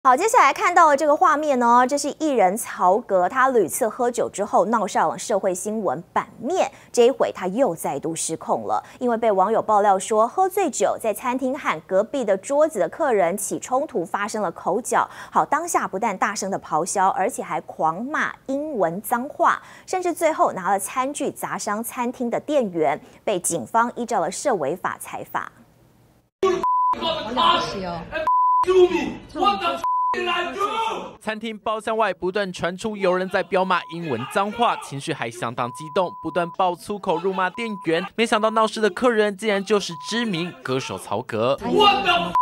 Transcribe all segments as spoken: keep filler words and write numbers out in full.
好，接下来看到的这个画面呢，这是艺人曹格，他屡次喝酒之后闹上了社会新闻版面。这一回他又再度失控了，因为被网友爆料说喝醉酒在餐厅和隔壁的桌子的客人起冲突，发生了口角。好，当下不但大声的咆哮，而且还狂骂英文脏话，甚至最后拿了餐具砸伤餐厅的店员，被警方依照了涉违法裁罚。 好了不起哦！ 餐厅包厢外不断传出有人在飙骂英文脏话，情绪还相当激动，不断爆粗口辱骂店员。没想到闹事的客人竟然就是知名歌手曹格。 我的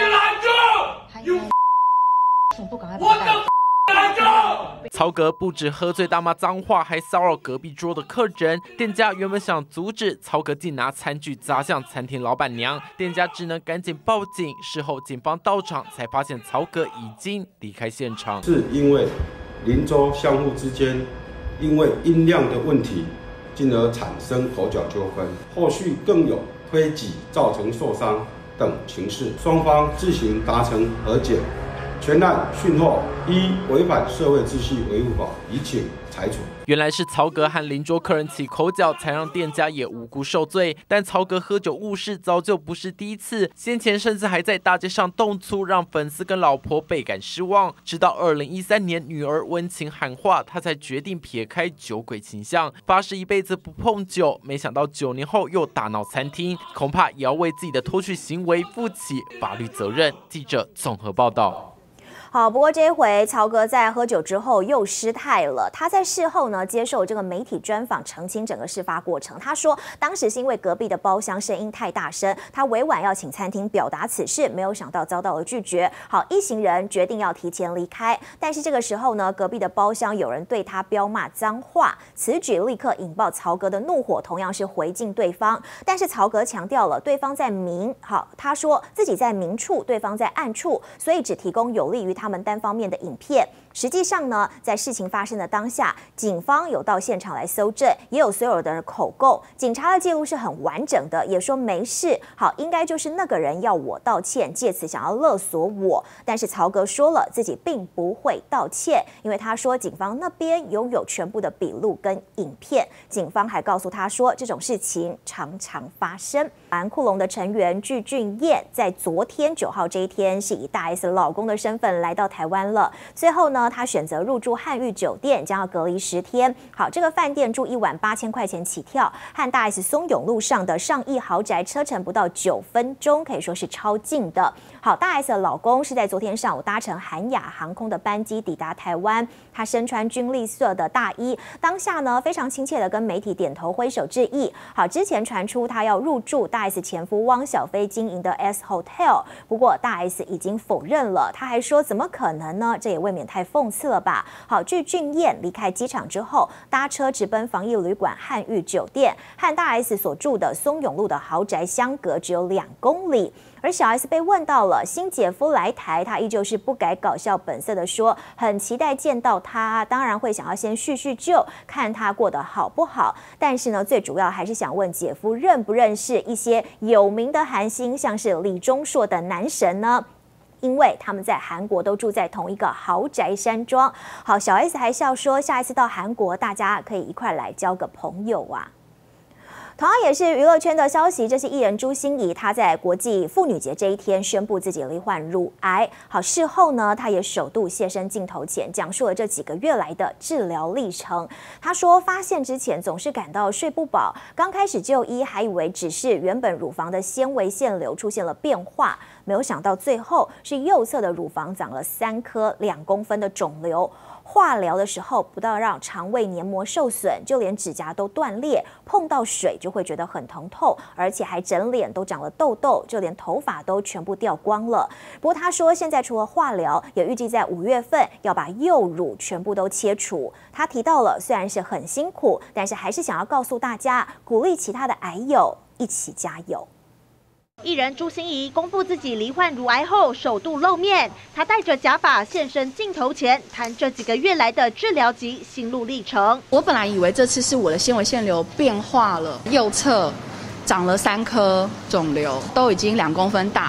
不赶快把他曹格不止喝醉大骂脏话，还骚扰隔壁桌的客人。店家原本想阻止，曹格竟拿餐具砸向餐厅老板娘，店家只能赶紧报警。事后警方到场才发现曹格已经离开现场， 是因为邻桌相互之间因为音量的问题，进而产生口角纠纷，后续更有推挤造成受伤等情事，双方自行达成和解。全案讯后，依违反社会秩序维护法，已请裁处。 原来是曹格和邻桌客人起口角，才让店家也无辜受罪。但曹格喝酒误事早就不是第一次，先前甚至还在大街上动粗，让粉丝跟老婆倍感失望。直到二零一三年，女儿温情喊话，他才决定撇开酒鬼倾向，发誓一辈子不碰酒。没想到九年后又大闹餐厅，恐怕也要为自己的脱序行为负起法律责任。记者综合报道。 好，不过这一回曹格在喝酒之后又失态了。他在事后呢接受这个媒体专访，澄清整个事发过程。他说，当时是因为隔壁的包厢声音太大声，他委婉要请餐厅表达此事，没有想到遭到了拒绝。好，一行人决定要提前离开，但是这个时候呢，隔壁的包厢有人对他飙骂脏话，此举立刻引爆曹格的怒火，同样是回敬对方。但是曹格强调了，对方在明，好，他说自己在明处，对方在暗处，所以只提供有利于他们单方面的影片。实际上呢，在事情发生的当下，警方有到现场来搜证，也有所有的人口供，警察的记录是很完整的，也说没事。好，应该就是那个人要我道歉，借此想要勒索我。但是曹格说了自己并不会道歉，因为他说警方那边拥有全部的笔录跟影片。警方还告诉他说，这种事情常常发生。安库龙的成员具俊彦在昨天九号这一天是以大 S 老公的身份来到台湾了。最后呢，他选择入住汉誉酒店，将要隔离十天。好，这个饭店住一晚八千块钱起跳，和大 S 松永路上的上亿豪宅车程不到九分钟，可以说是超近的。好，大 S 的老公是在昨天上午搭乘韩亚航空的班机抵达台湾，他身穿军绿色的大衣，当下呢非常亲切的跟媒体点头挥手致意。好，之前传出他要入住大 S 前夫汪小菲经营的 S Hotel， 不过大 S 已经否认了，他还说怎么可能呢？这也未免太讽刺了吧。好，具俊彦离开机场之后，搭车直奔防疫旅馆汉誉酒店，和大 S 所住的松永路的豪宅相隔只有两公里。而小 S 被问到了新姐夫来台，他依旧是不改搞笑本色的说，很期待见到他，当然会想要先叙叙旧，看他过得好不好。但是呢，最主要还是想问姐夫认不认识一些有名的韩星，像是李钟硕等男神呢？因为他们在韩国都住在同一个豪宅山庄。好，小 S 还笑说，下一次到韩国，大家可以一块来交个朋友啊。同样也是娱乐圈的消息，这是艺人朱心怡，她在国际妇女节这一天宣布自己罹患乳癌。好，事后呢，她也首度现身镜头前，讲述了这几个月来的治疗历程。她说，发现之前总是感到睡不饱，刚开始就医还以为只是原本乳房的纤维腺瘤出现了变化，没有想到最后是右侧的乳房长了三颗两公分的肿瘤。化疗的时候，不但让肠胃黏膜受损，就连指甲都断裂，碰到水就会觉得很疼痛，而且还整脸都长了痘痘，就连头发都全部掉光了。不过他说，现在除了化疗，也预计在五月份要把右乳全部都切除。他提到了，虽然是很辛苦，但是还是想要告诉大家，鼓励其他的癌友一起加油。 艺人朱心怡公布自己罹患乳癌后，首度露面。她戴着假发现身镜头前，谈这几个月来的治疗及心路历程。 我本来以为这次是我的纤维腺瘤变化了，右侧长了三颗肿瘤，都已经两公分大了。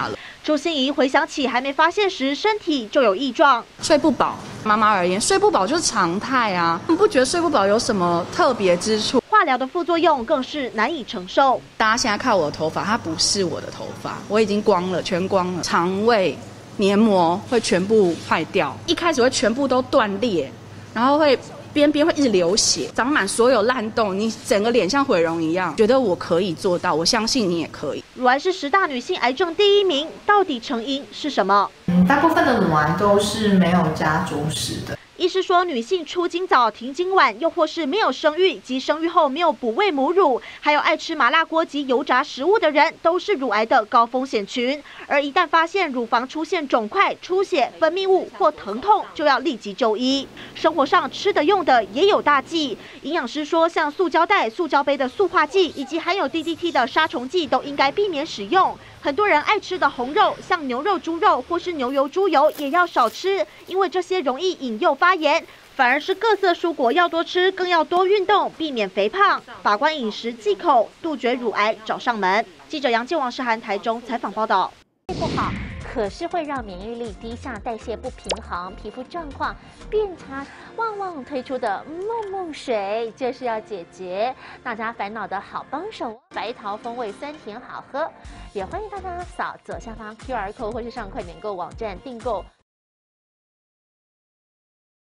朱心怡回想起还没发现时，身体就有异状， 睡不饱。妈妈而言，睡不饱就是常态啊，不觉得睡不饱有什么特别之处。 化疗的副作用更是难以承受。 大家现在看我的头发，它不是我的头发，我已经光了，全光了，肠胃黏膜会全部坏掉，一开始会全部都断裂，然后会。边边会一直流血，长满所有烂洞，你整个脸像毁容一样。觉得我可以做到，我相信你也可以。 乳癌是十大女性癌症第一名，到底成因是什么？ 嗯，大部分的乳癌都是没有家族史的。 医师说，女性出经早、停经晚，又或是没有生育及生育后没有哺喂母乳，还有爱吃麻辣锅及油炸食物的人，都是乳癌的高风险群。而一旦发现乳房出现肿块、出血、分泌物或疼痛，就要立即就医。生活上吃的用的也有大忌，营养师说，像塑胶袋、塑胶杯的塑化剂，以及含有 D D T 的杀虫剂，都应该避免使用。很多人爱吃的红肉，像牛肉、猪肉或是牛油、猪油，也要少吃，因为这些容易引诱发炎。反而是各色蔬果要多吃，更要多运动，避免肥胖。把关饮食忌口，杜绝乳癌找上门。记者杨建王是韩台中采访报道。 不好，可是会让免疫力低下、代谢不平衡、皮肤状况变差。旺旺推出的梦梦水就是要解决大家烦恼的好帮手，白桃风味酸甜好喝。也欢迎大家扫左下方 Q R code 或是上快点购网站订购。